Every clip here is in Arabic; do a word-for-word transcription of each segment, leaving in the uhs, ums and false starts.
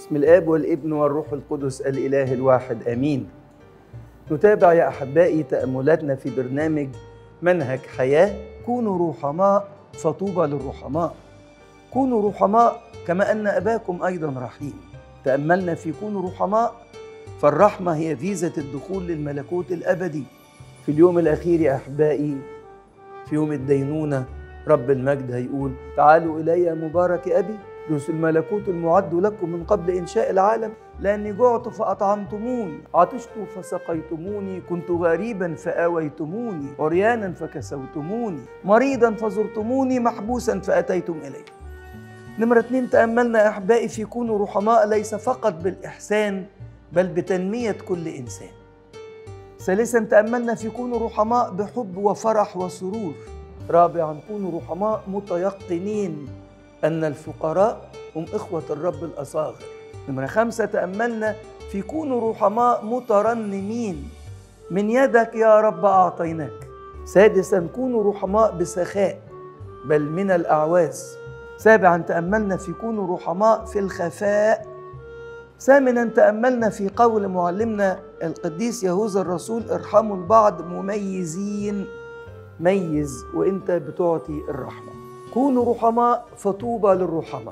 باسم الآب والابن والروح القدس الإله الواحد آمين. نتابع يا أحبائي تأملاتنا في برنامج منهج حياة. كونوا رحماء فطوبى للرحماء. كونوا رحماء كما أن أباكم أيضا رحيم. تأملنا في كونوا رحماء، فالرحمة هي فيزة الدخول للملكوت الأبدي. في اليوم الأخير يا أحبائي، في يوم الدينونة، رب المجد هيقول: تعالوا إلي مبارك أبي، يرث الملكوت المعد لكم من قبل إنشاء العالم، لأني جعت فأطعمتموني، عطشت فسقيتموني، كنت غريبا فآويتموني، عريانا فكسوتموني، مريضا فزرتموني، محبوسا فأتيتم إلي. نمرة اتنين، تأملنا يا أحبائي في كونوا رحماء ليس فقط بالإحسان بل بتنمية كل إنسان. ثالثا، تأملنا في كونوا رحماء بحب وفرح وسرور. رابعا، كونوا رحماء متيقنين أن الفقراء هم إخوة الرب الأصاغر. نمرة خمسة، تأملنا في كونوا رحماء مترنمين، من يدك يا رب أعطيناك. سادسا، كونوا رحماء بسخاء بل من الأعواز. سابعا، تأملنا في كونوا رحماء في الخفاء. ثامنا، تأملنا في قول معلمنا القديس يهوذا الرسول: ارحموا البعض مميزين. ميز وانت بتعطي الرحمة. كونوا رحماء فطوبى للرحماء.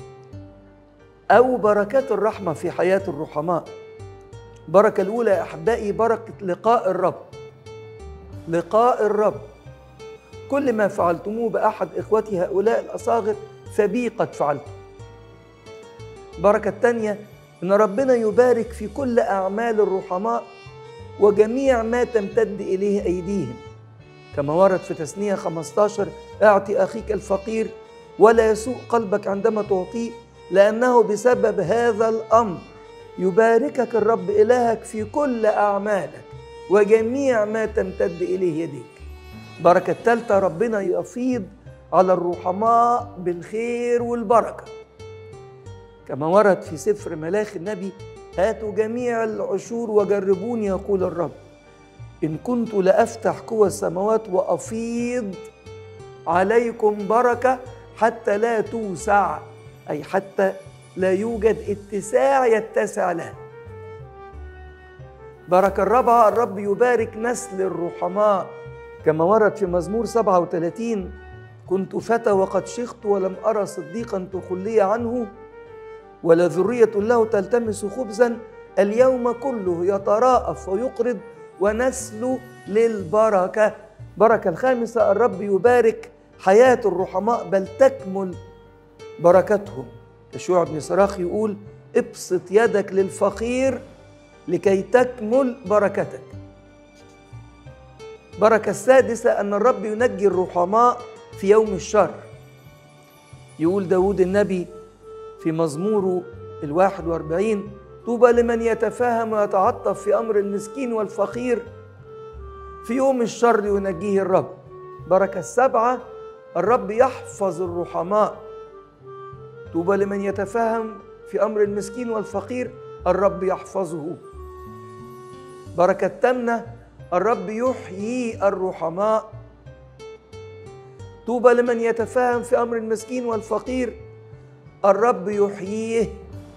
أو بركات الرحمة في حياة الرحماء. بركة الأولى يا أحبائي بركة لقاء الرب. لقاء الرب، كل ما فعلتموه بأحد إخوتي هؤلاء الأصاغر فبي قد فعلتم. بركة الثانية إن ربنا يبارك في كل أعمال الرحماء وجميع ما تمتد إليه أيديهم، كما ورد في تثنية خمسة عشر: اعطي أخيك الفقير ولا يسوء قلبك عندما تعطيه، لأنه بسبب هذا الأمر يباركك الرب إلهك في كل أعمالك وجميع ما تمتد إليه يديك. بركة الثالثة، ربنا يفيض على الرحماء بالخير والبركة، كما ورد في سفر ملاخي النبي: هاتوا جميع العشور وجربوني يقول الرب، إن كنت لأفتح قوى السماوات وأفيض عليكم بركة حتى لا توسع، أي حتى لا يوجد اتساع يتسع له. بركة الرابعة، الرب يبارك نسل الرحماء، كما ورد في مزمور سبعة وثلاثين: كنت فتى وقد شخت ولم أرى صديقا تخلي عنه ولا ذرية له تلتمس خبزا، اليوم كله يتراءف ويقرض ونسل للبركة. بركة الخامسة، الرب يبارك حياة الرحماء بل تكمل بركتهم. يشوع بن صراخ يقول: ابسط يدك للفقير لكي تكمل بركتك. بركة السادسة أن الرب ينجي الرحماء في يوم الشر. يقول داود النبي في مزموره الواحد واربعين: طوبى لمن يتفاهم ويتعطف في أمر المسكين والفقير، في يوم الشر ينجيه الرب. بركة السبعة، الرب يحفظ الرحماء. طوبى لمن يتفاهم في أمر المسكين والفقير، الرب يحفظه. بركة الثامنة، الرب يحيي الرحماء. طوبى لمن يتفاهم في أمر المسكين والفقير، الرب يحييه.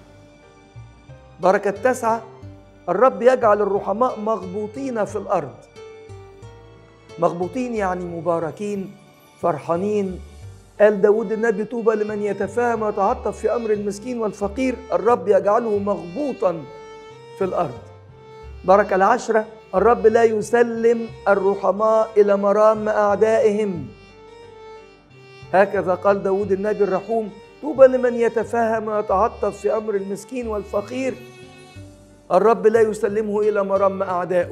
بركة التاسعة، الرب يجعل الرحماء مغبوطين في الأرض. مغبوطين يعني مباركين، فرحانين. قال داود النبي: طوبى لمن يتفاهم ويتعطف في أمر المسكين والفقير، الرب يجعله مغبوطا في الأرض. بركة العشرة، الرب لا يسلم الرحماء إلى مرام أعدائهم. هكذا قال داود النبي الرحوم: طوبى لمن يتفاهم ويتعطف في أمر المسكين والفقير، الرب لا يسلمه إلى مرام أعدائه.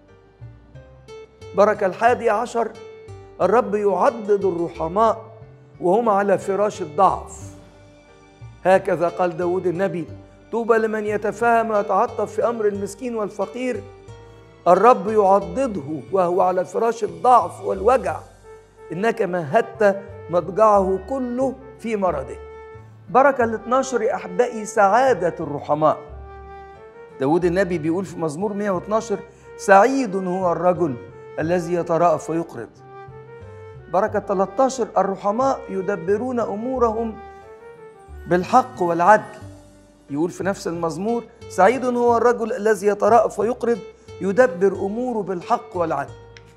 بركة الحادي عشر، الرب يعضد الرحماء وهم على فراش الضعف. هكذا قال داود النبي: طوبى لمن يتفاهم ويتعطف في أمر المسكين والفقير، الرب يعضده وهو على فراش الضعف والوجع، إنك مهدت مضجعه كله في مرضه. بركة الاثناشر يا أحبائي سعادة الرحماء. داود النبي بيقول في مزمور مئة واثناشر: سعيد هو الرجل الذي يترأف ويقرض. بركة ثلاثة عشر، الرحماء يدبرون أمورهم بالحق والعدل. يقول في نفس المزمور: سعيد هو الرجل الذي يترأف ويقرض، يدبر أموره بالحق والعدل.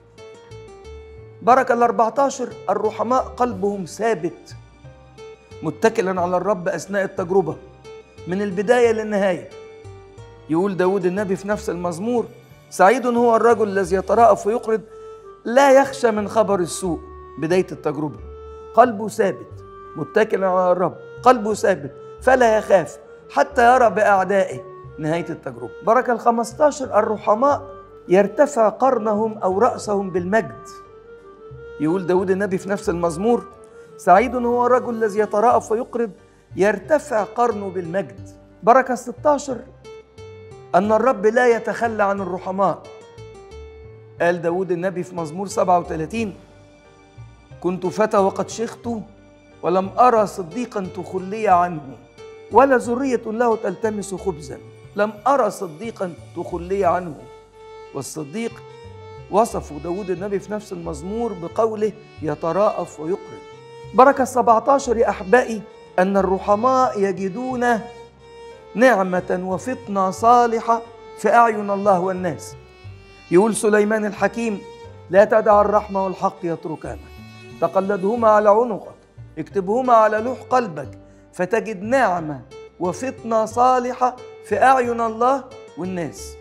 بركة الأربعتاشر: الرحماء قلبهم ثابت، متكلا على الرب أثناء التجربة من البداية للنهاية. يقول داود النبي في نفس المزمور: سعيد هو الرجل الذي يترأف ويقرض، لا يخشى من خبر السوء. بداية التجربة قلبه ثابت، متكلا على الرب، قلبه ثابت فلا يخاف حتى يرى بأعدائه نهاية التجربة. بركة الخمستاشر: الرحماء يرتفع قرنهم أو رأسهم بالمجد. يقول داود النبي في نفس المزمور: سعيد هو الرجل الذي يترأف ويقرض، يرتفع قرنه بالمجد. بركة ستاشر: أن الرب لا يتخلى عن الرحماء. قال داود النبي في مزمور سبعة وثلاثين: كنت فتى وقد شخت، ولم أرى صديقا تخلي عنه، ولا ذرية له تلتمس خبزا. لم أرى صديقا تخلي عنه. والصديق وصفه داود النبي في نفس المزمور بقوله: يتراءف ويقرض. بركة سبعتاشر يا أحبائي: أن الرحماء يجدون نعمة وفطنة صالحة في أعين الله والناس. يقول سليمان الحكيم: لا تدع الرحمة والحق يتركانا، تقلدهما على عنقك، اكتبهما على لوح قلبك، فتجد نعمة وفطنة صالحة في أعين الله والناس.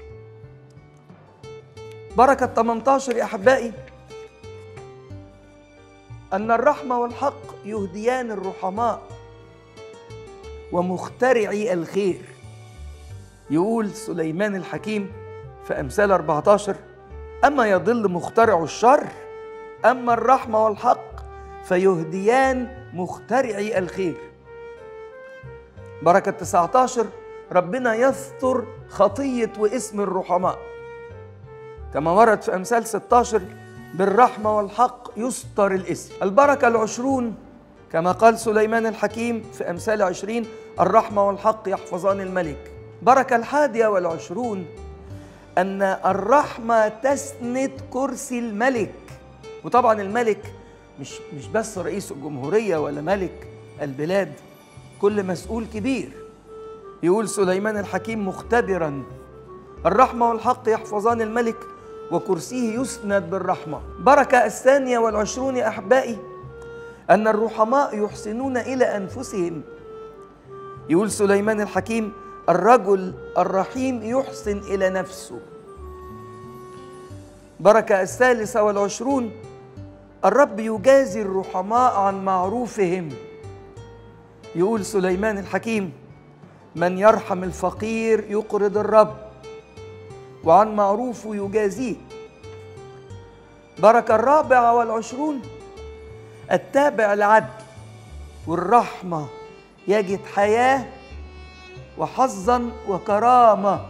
بركة ثمانية عشر يا أحبائي: أن الرحمة والحق يهديان الرحماء ومخترعي الخير. يقول سليمان الحكيم في أمثال أربعة عشر: أما يضل مخترع الشر، أما الرحمة والحق فيهديان مخترعي الخير. بركة تسعة عشر: ربنا يستر خطية واسم الرحماء، كما ورد في أمثال ستة عشر: بالرحمة والحق يستر الاسم. البركة العشرون كما قال سليمان الحكيم في أمثال عشرين: الرحمة والحق يحفظان الملك. بركة الحادية والعشرون: أن الرحمة تسند كرسي الملك. وطبعا الملك مش مش بس رئيس الجمهورية ولا ملك البلاد، كل مسؤول كبير. يقول سليمان الحكيم مختبرا: الرحمة والحق يحفظان الملك وكرسيه يسند بالرحمة. بركة الثانية والعشرون يا أحبائي: أن الرحماء يحسنون إلى أنفسهم. يقول سليمان الحكيم: الرجل الرحيم يحسن إلى نفسه. بركة الثالثة والعشرون: الرب يجازي الرحماء عن معروفهم. يقول سليمان الحكيم: من يرحم الفقير يقرض الرب، وعن معروفه يجازيه. بركة الرابعة والعشرون: التابع العدل والرحمة يجد حياة وحظا وكرامة،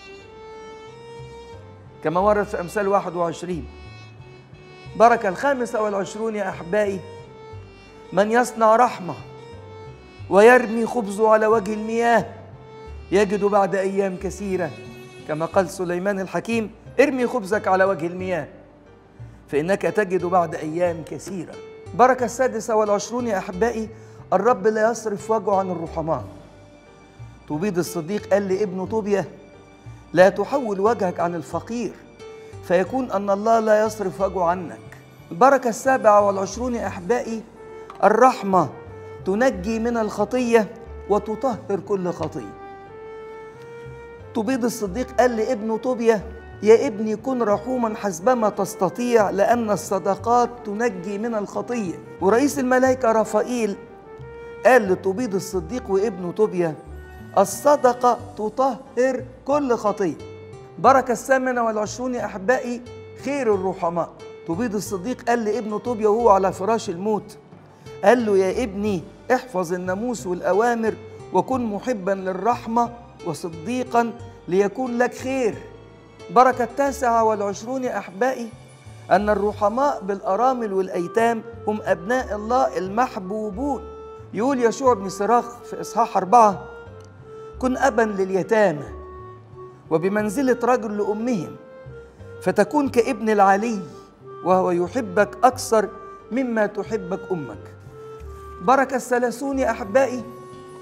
كما ورد في أمثال واحد وعشرين. بركة الخامسة والعشرون يا أحبائي: من يصنع رحمة ويرمي خبزه على وجه المياه يجد بعد أيام كثيرة، كما قال سليمان الحكيم: ارمي خبزك على وجه المياه فإنك تجد بعد أيام كثيرة. بركة السادسة والعشرون يا أحبائي: الرب لا يصرف وجهه عن الرحماء. طوبيد الصديق قال لابنه طوبيا: لا تحول وجهك عن الفقير فيكون أن الله لا يصرف وجهه عنك. البركة السابعة والعشرون يا أحبائي: الرحمة تنجي من الخطية وتطهر كل خطية. طوبيد الصديق قال لابنه طوبيا: يا ابني كن رحوما حسبما تستطيع، لأن الصدقات تنجي من الخطية. ورئيس الملائكة رافائيل قال لطوبيد الصديق وابنه طوبيا: الصدقة تطهر كل خطية. بركة الثامنة والعشرون يا أحبائي: خير الرحماء. طوبيد الصديق قال لابنه طوبيا وهو على فراش الموت، قال له: يا ابني احفظ الناموس والأوامر وكن محبا للرحمة وصديقا ليكون لك خير. بركة التاسعة والعشرون يا أحبائي: أن الرحماء بالأرامل والأيتام هم أبناء الله المحبوبون. يقول يشوع بن صراخ في إصحاح أربعة: كن أبا لليتامى وبمنزلة رجل لأمهم، فتكون كابن العلي وهو يحبك أكثر مما تحبك أمك. بركة الثلاثون يا أحبائي: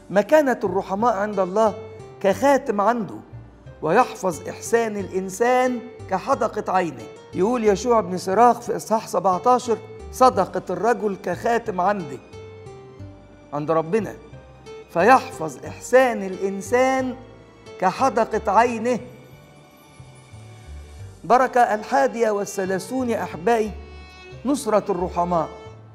مكانة الرحماء عند الله كخاتم عنده، ويحفظ إحسان الإنسان كحدقة عينه. يقول يشوع بن سراخ في إصحاح سبعة عشر: صدقة الرجل كخاتم عندي عند ربنا، فيحفظ إحسان الإنسان كحدقة عينه. بركة الحادية والثلاثون يا أحبائي نصرة الرحماء.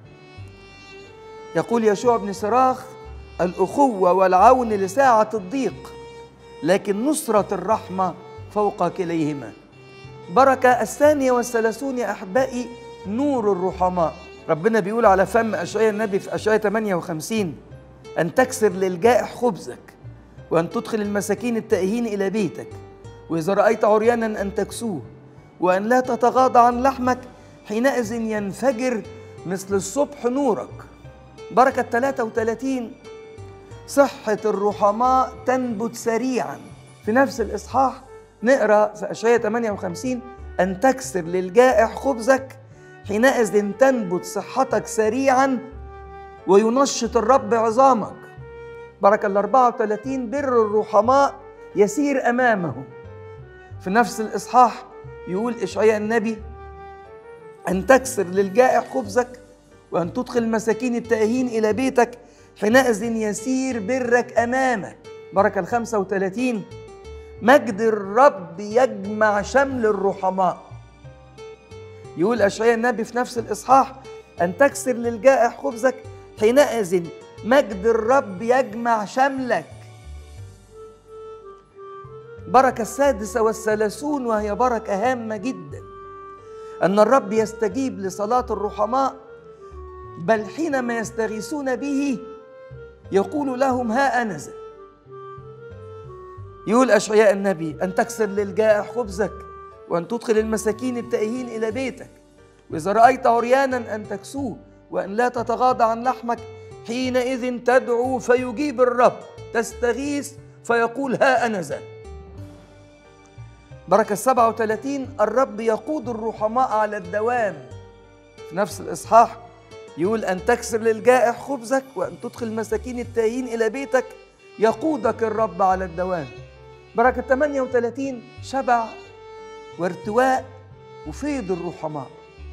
يقول يشوع بن سراخ: الأخوة والعون لساعة الضيق، لكن نصرة الرحمة فوق كليهما. بركة الثانية والثلاثون يا أحبائي نور الرحماء. ربنا بيقول على فم أشعياء النبي في أشعياء ثمانية وخمسين: أن تكسر للجائع خبزك، وأن تدخل المساكين التائهين إلى بيتك، وإذا رأيت عريانا أن تكسوه، وأن لا تتغاضى عن لحمك، حينئذ ينفجر مثل الصبح نورك. بركة ثلاثة وثلاثين: صحة الرحماء تنبت سريعا. في نفس الإصحاح نقرأ في أشعياء ثمانية وخمسين: أن تكسر للجائع خبزك، حينئذ تنبت صحتك سريعا، وينشط الرب عظامك. بركة الأربعة وثلاثين: بر الرحماء يسير أمامهم. في نفس الإصحاح يقول إشعياء النبي: أن تكسر للجائع خبزك، وأن تدخل المساكين التائهين إلى بيتك، حينئذ يسير برك أمامك. بركة الخمسة وثلاثين: مجد الرب يجمع شمل الرحماء. يقول أشعياء النبي في نفس الإصحاح: أن تكسر للجائع خبزك، حينئذ مجد الرب يجمع شملك. بركة السادسة والثلاثون وهي بركة هامة جدا: أن الرب يستجيب لصلاة الرحماء، بل حينما يستغيثون به يقول لهم: ها أنا ذا. يقول أشعياء النبي: أن تكسر للجائع خبزك، وأن تدخل المساكين التائهين إلى بيتك، وإذا رأيت عريانا أن تكسوه، وأن لا تتغاضى عن لحمك، حينئذ تدعو فيجيب الرب، تستغيث فيقول: ها أنا ذا. بركة السبعة وثلاثين: الرب يقود الرحماء على الدوام. في نفس الإصحاح يقول: أن تكسر للجائع خبزك، وأن تدخل المساكين التائهين إلى بيتك، يقودك الرب على الدوام. بركة ثمانية وثلاثين: شبع وارتواء وفيض الرحماء.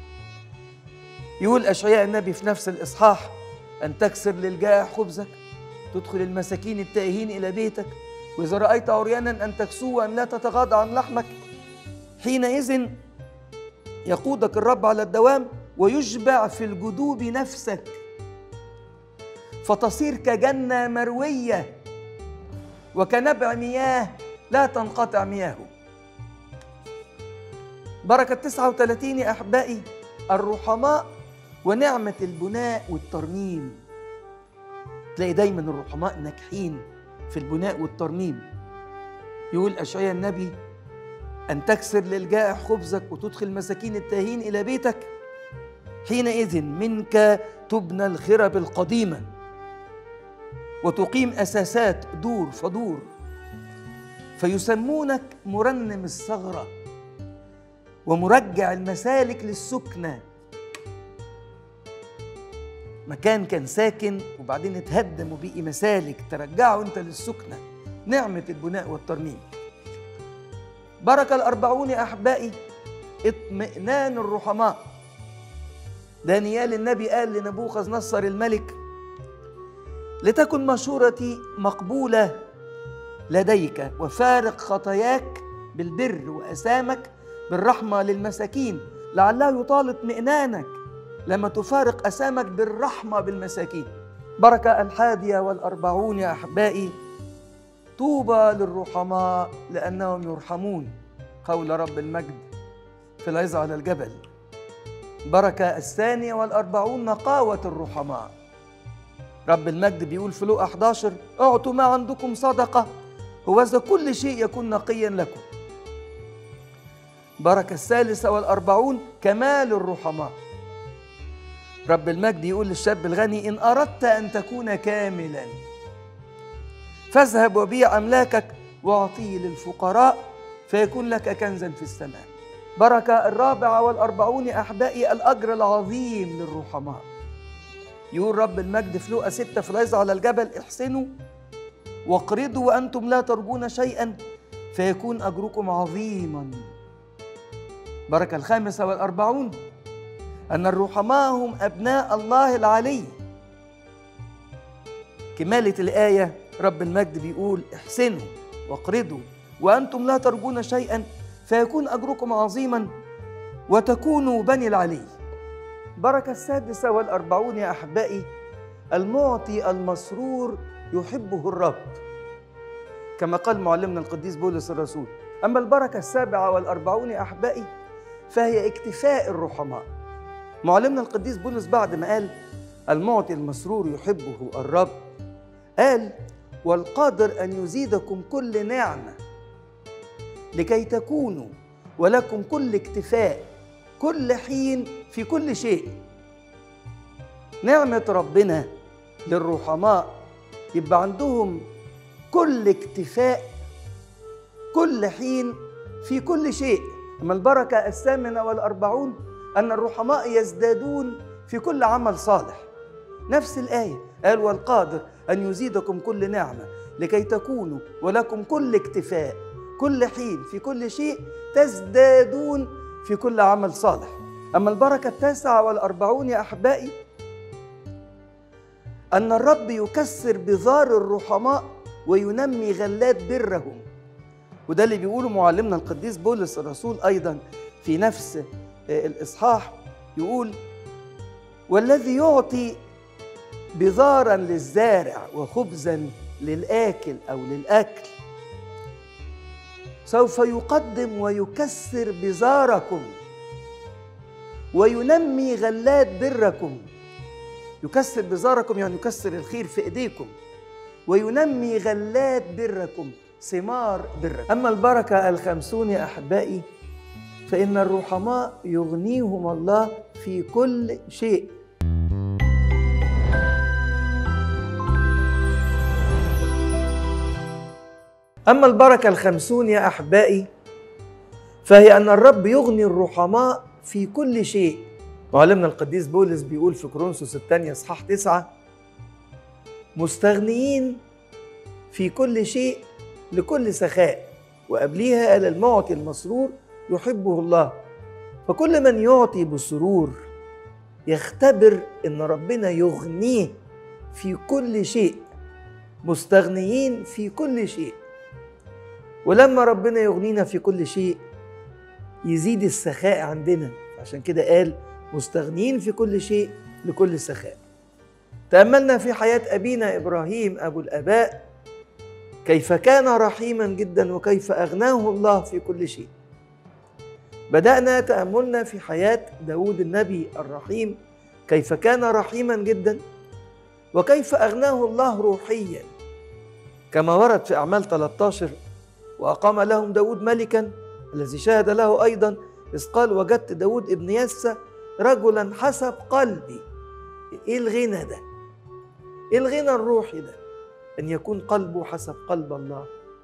يقول أشعياء النبي في نفس الإصحاح: أن تكسر للجائع خبزك، تدخل المساكين التائهين إلى بيتك، وإذا رأيت عريانا أن تكسوه، وأن لا تتغاضى عن لحمك، حينئذ يقودك الرب على الدوام، ويشبع في الجدوب نفسك، فتصير كجنة مروية، وكنبع مياه لا تنقطع مياهه. بركة تسعة وثلاثين يا أحبائي الرحماء ونعمة البناء والترميم. تلاقي دايما الرحماء ناجحين في البناء والترميم. يقول أشعياء النبي: أن تكسر للجائع خبزك، وتدخل المساكين التائهين إلى بيتك، حينئذ منك تبنى الخرب القديمة، وتقيم أساسات دور فدور، فيسمونك مرنم الثغرة ومرجع المسالك للسكنة. مكان كان ساكن وبعدين اتهدم وبقي مسالك، ترجعه انت للسكنة. نعمة البناء والترميم. بركة الأربعون يا أحبائي اطمئنان الرحماء. دانيال النبي قال لنبوخذ نصر الملك: لتكن مشورتي مقبولة لديك، وفارق خطاياك بالبر وأسامك بالرحمة للمساكين، لعله يطال اطمئنانك لما تفارق أسامك بالرحمة بالمساكين. بركة الحادية والأربعون يا أحبائي طوبى للرحماء لأنهم يرحمون، قول رب المجد في العظة على الجبل. بركة الثانية والأربعون نقاوة الرحماء. رب المجد بيقول في لوقا أحد عشر: اعطوا ما عندكم صدقة، وإذا كل شيء يكون نقيا لكم. بركة الثالثة والأربعون كمال الرحماء. رب المجد يقول للشاب الغني: إن أردت أن تكون كاملا فاذهب وبيع أملاكك واعطيه للفقراء، فيكون لك كنزا في السماء. بركة الرابعة والأربعون يا أحبائي الأجر العظيم للرحماء. يقول رب المجد في لوقا ستة في العظة على الجبل: احسنوا واقرضوا وأنتم لا ترجون شيئا فيكون أجركم عظيما. بركة الخامسة والأربعون أن الرحماء هم أبناء الله العلي. كمالة الآية رب المجد بيقول احسنوا واقرضوا وأنتم لا ترجون شيئا فيكون أجركم عظيما وتكونوا بني العلي. بركة السادسة والأربعون يا أحبائي المعطي المسرور يحبه الرب، كما قال معلمنا القديس بولس الرسول. أما البركة السابعة والأربعون يا أحبائي فهي اكتفاء الرحماء. معلمنا القديس بولس بعد ما قال المعطي المسرور يحبه الرب قال والقادر أن يزيدكم كل نعمة لكي تكونوا ولكم كل اكتفاء كل حين في كل شيء. نعمة ربنا للرحماء يبقى عندهم كل اكتفاء كل حين في كل شيء. أما البركة الثامنة والأربعون أن الرحماء يزدادون في كل عمل صالح. نفس الآية قال والقادر أن يزيدكم كل نعمة لكي تكونوا ولكم كل اكتفاء كل حين في كل شيء تزدادون في كل عمل صالح. أما البركة التاسعة والأربعون يا أحبائي أن الرب يكسر بذار الرحماء وينمي غلات برهم. وده اللي بيقوله معلمنا القديس بولس الرسول أيضا في نفس الإصحاح، يقول والذي يعطي بذارا للزارع وخبزا للآكل أو للأكل سوف يقدم ويكسر بذاركم وينمي غلات بركم. يكسر بذاركم يعني يكسر الخير في إيديكم وينمي غلات بركم ثمار بركم. أما البركة الخمسون يا أحبائي فإن الرحماء يغنيهم الله في كل شيء. أما البركة الخمسون يا أحبائي فهي أن الرب يغني الرحماء في كل شيء. معلمنا القديس بولس بيقول في كورنثوس الثانية إصحاح تسعة مستغنيين في كل شيء لكل سخاء، وقبليها قال المعطي المسرور يحبه الله. فكل من يعطي بسرور يختبر إن ربنا يغنيه في كل شيء، مستغنيين في كل شيء. ولما ربنا يغنينا في كل شيء يزيد السخاء عندنا، عشان كده قال مستغنيين في كل شيء لكل سخاء. تأملنا في حياة أبينا إبراهيم أبو الآباء كيف كان رحيما جدا وكيف أغناه الله في كل شيء. بدأنا تأملنا في حياة داود النبي الرحيم كيف كان رحيما جدا وكيف أغناه الله روحيا، كما ورد في أعمال ثلاثة عشر وأقام لهم داود ملكا الذي شاهد له أيضا إذ قال وجدت داود ابن يسى رجلا حسب قلبي. إيه الغنى ده؟ إيه الغنى الروحي ده؟ أن يكون قلبه حسب قلب الله.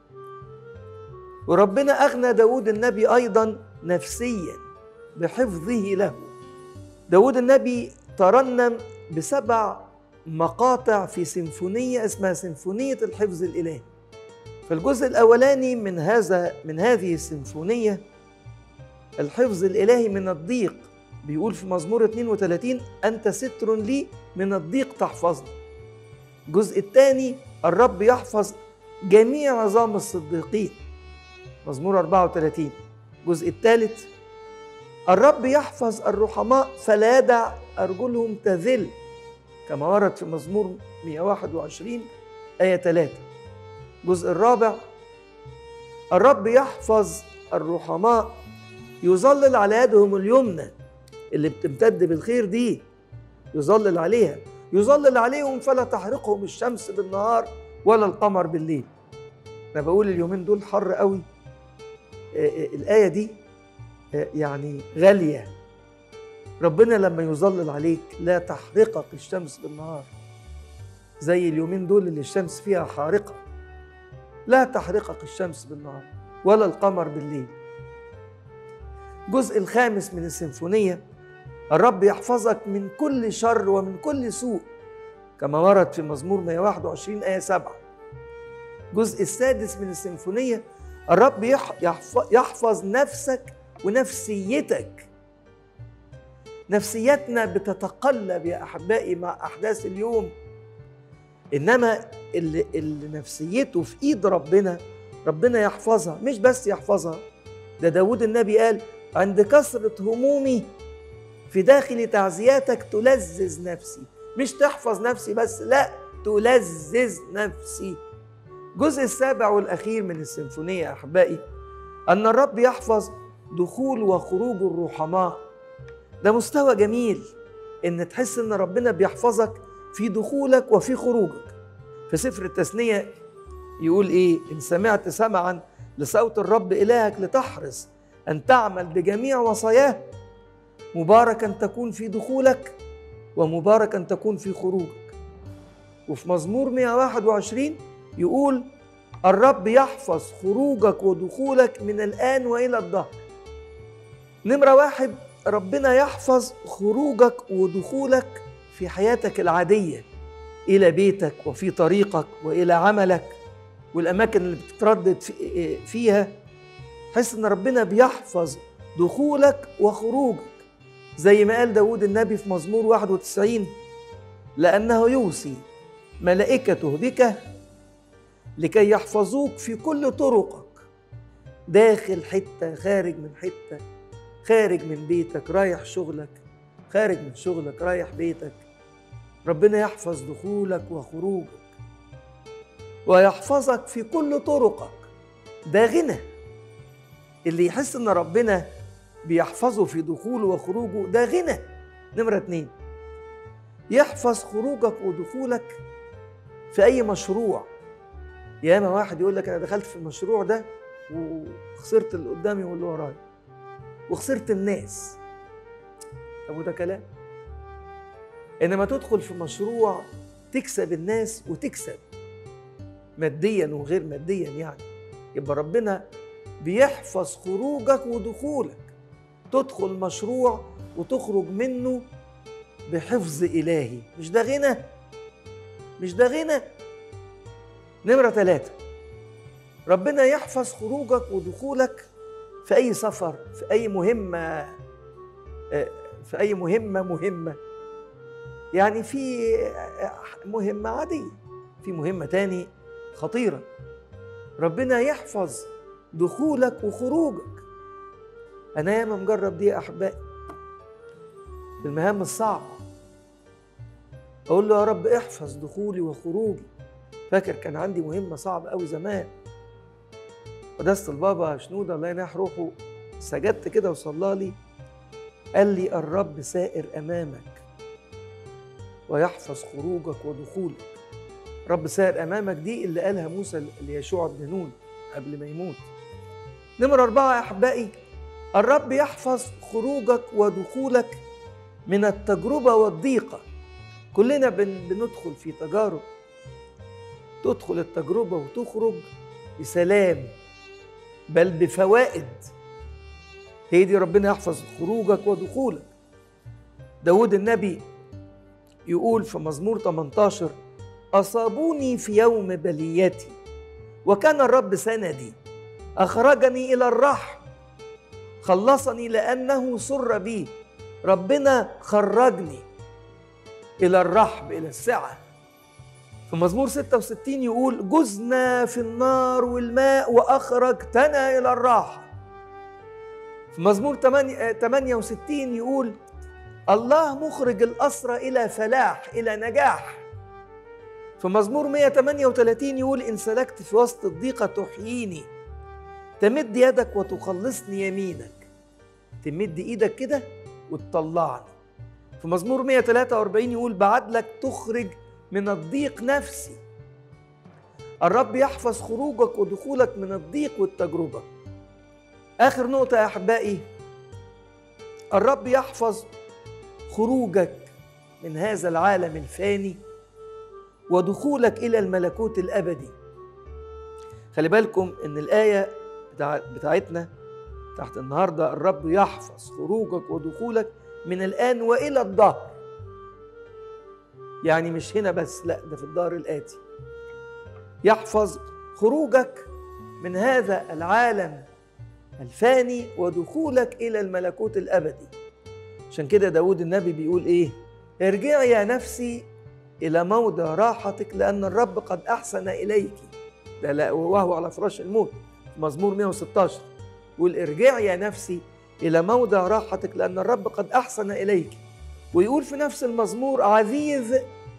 وربنا أغنى داود النبي أيضا نفسيا بحفظه له. داود النبي ترنم بسبع مقاطع في سيمفونية اسمها سيمفونية الحفظ الإلهي. في الجزء الأولاني من هذا من هذه السيمفونية الحفظ الإلهي من الضيق، بيقول في مزمور اثنين وثلاثين أنت ستر لي من الضيق تحفظني. الجزء الثاني الرب يحفظ جميع عظام الصديقين، مزمور أربعة وثلاثين. الجزء الثالث الرب يحفظ الرحماء فلا يدع أرجلهم تذل، كما ورد في مزمور مئة وواحد وعشرين آية ثلاثة. الجزء الرابع الرب يحفظ الرحماء يظلل على يدهم اليمنى اللي بتمتد بالخير دي، يظلل عليها، يظلل عليهم فلا تحرقهم الشمس بالنهار ولا القمر بالليل. أنا بقول اليومين دول حر قوي، الآية دي يعني غالية. ربنا لما يظلل عليك لا تحرقك الشمس بالنهار، زي اليومين دول اللي الشمس فيها حارقة، لا تحرقك الشمس بالنهار ولا القمر بالليل. الجزء الخامس من السيمفونية الرب يحفظك من كل شر ومن كل سوء، كما ورد في مزمور مئة وواحد وعشرين آية سبعة. الجزء السادس من السيمفونية، الرب يحفظ نفسك ونفسيتك. نفسيتنا بتتقلب يا أحبائي مع أحداث اليوم، إنما اللي, اللي نفسيته في إيد ربنا، ربنا يحفظها. مش بس يحفظها، ده داود النبي قال: عند كثرة همومي في داخل تعزياتك تلذذ نفسي. مش تحفظ نفسي بس، لا، تلذذ نفسي. الجزء السابع والأخير من السيمفونية يا أحبائي، أن الرب يحفظ دخول وخروج الرحماء. ده مستوى جميل، إن تحس إن ربنا بيحفظك في دخولك وفي خروجك. في سفر التثنية يقول إيه؟ إن سمعت سمعا لصوت الرب إلهك لتحرص أن تعمل بجميع وصاياه، مباركا تكون في دخولك ومباركا تكون في خروجك. وفي مزمور مئة وواحد وعشرين يقول: الرب يحفظ خروجك ودخولك من الآن وإلى الدهر. نمرة واحد، ربنا يحفظ خروجك ودخولك في حياتك العادية، إلى بيتك وفي طريقك وإلى عملك والأماكن اللي بتتردد فيها. حس إن ربنا بيحفظ دخولك وخروجك، زي ما قال داود النبي في مزمور واحد وتسعين: لأنه يوصي ملائكته بك لكي يحفظوك في كل طرقك، داخل حتة، خارج من حتة، خارج من بيتك رايح شغلك، خارج من شغلك رايح بيتك. ربنا يحفظ دخولك وخروجك ويحفظك في كل طرقك. ده غنى. اللي يحس ان ربنا بيحفظه في دخوله وخروجه ده غنى. نمرة اتنين، يحفظ خروجك ودخولك في اي مشروع. ياما واحد يقول لك: انا دخلت في المشروع ده وخسرت اللي قدامي واللي ورايا وخسرت الناس. طب وده كلام؟ انما تدخل في مشروع تكسب الناس وتكسب ماديا وغير ماديا، يعني يبقى ربنا بيحفظ خروجك ودخولك. تدخل مشروع وتخرج منه بحفظ إلهي. مش ده غنى؟ مش ده غنى؟ نمرة ثلاثة، ربنا يحفظ خروجك ودخولك في أي سفر، في أي مهمة، في أي مهمة مهمة يعني في مهمة عادية، في مهمة تاني خطيرة. ربنا يحفظ دخولك وخروجك. أنا ياما مجرب دي يا أحبائي في المهام الصعبة، أقول له: يا رب احفظ دخولي وخروجي. فاكر كان عندي مهمة صعبة أوي زمان، قداسة البابا شنودة الله يناح روحه سجدت كده وصلى لي، قال لي: الرب سائر أمامك ويحفظ خروجك ودخولك. رب سائر أمامك دي اللي قالها موسى ليشوع بن نون قبل ما يموت. نمرة أربعة يا أحبائي، الرب يحفظ خروجك ودخولك من التجربة والضيقة. كلنا بندخل في تجارب، تدخل التجربة وتخرج بسلام بل بفوائد. هي دي ربنا يحفظ خروجك ودخولك. داود النبي يقول في مزمور ثمانية عشر: أصابوني في يوم بليتي وكان الرب سندي، أخرجني إلى الرحم، خلصني لأنه سر بي. ربنا خرجني إلى الرحب، إلى السعة. في مزمور ستة وستين يقول: جزنا في النار والماء وأخرجتنا إلى الراحة. في مزمور ثمانية وستين يقول: الله مخرج الأسرى إلى فلاح، إلى نجاح. في مزمور مئة وثمانية وثلاثين يقول: إن سلكت في وسط الضيقة تحييني، تمد يدك وتخلصني يمينك. تمد إيدك كده وتطلعني. في مزمور مئة وثلاثة وأربعين يقول: بعدلك تخرج من الضيق نفسي. الرب يحفظ خروجك ودخولك من الضيق والتجربة. آخر نقطة يا أحبائي، الرب يحفظ خروجك من هذا العالم الفاني ودخولك إلى الملكوت الأبدي. خلي بالكم إن الآية بتاعتنا تحت النهاردة: الرب يحفظ خروجك ودخولك من الآن وإلى الدهر. يعني مش هنا بس، لا، ده في الدهر الآتي. يحفظ خروجك من هذا العالم الفاني ودخولك إلى الملكوت الأبدي. عشان كده داود النبي بيقول إيه؟ ارجعي يا نفسي إلى موضع راحتك لأن الرب قد أحسن إليك. ده لا وهو على فراش الموت في مزمور مئة وستة عشر يقول ارجعي يا نفسي إلى موضع راحتك لأن الرب قد أحسن إليك. ويقول في نفس المزمور عزيز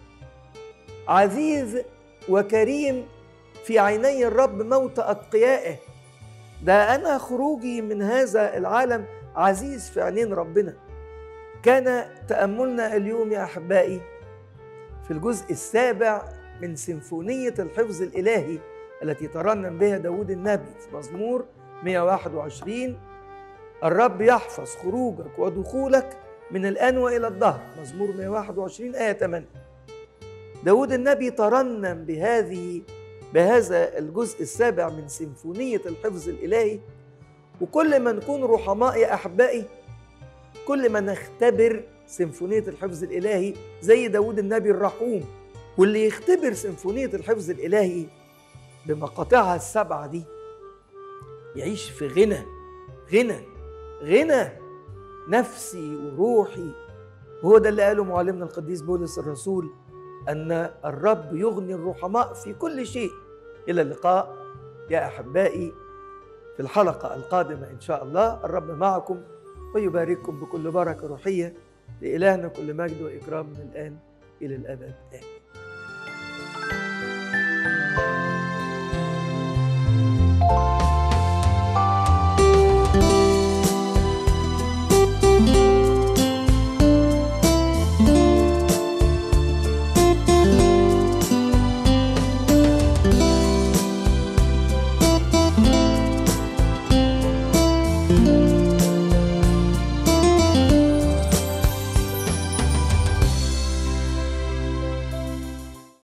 عزيز وكريم في عيني الرب موت أتقيائه. ده أنا خروجي من هذا العالم عزيز في عينين ربنا. كان تأملنا اليوم يا أحبائي في الجزء السابع من سيمفونية الحفظ الإلهي التي ترنم بها داود النبي في مزمور مئة وواحد وعشرين. الرب يحفظ خروجك ودخولك من الآن وإلى الدهر، مزمور مئة وواحد وعشرين آية ثمانية. داود النبي ترنم بهذه بهذا الجزء السابع من سيمفونية الحفظ الإلهي. وكل ما نكون رحماء يا أحبائي كل ما نختبر سيمفونية الحفظ الإلهي زي داود النبي الرحوم. واللي يختبر سيمفونية الحفظ الإلهي بمقاطعها السبعة دي يعيش في غنى غنى غنى نفسي وروحي. وهو ده اللي قاله معلمنا القديس بولس الرسول أن الرب يغني الرحماء في كل شيء. إلى اللقاء يا أحبائي في الحلقة القادمة إن شاء الله. الرب معكم ويبارككم بكل بركة روحية. لإلهنا كل مجد وإكرام من الآن إلى الأبد آمين.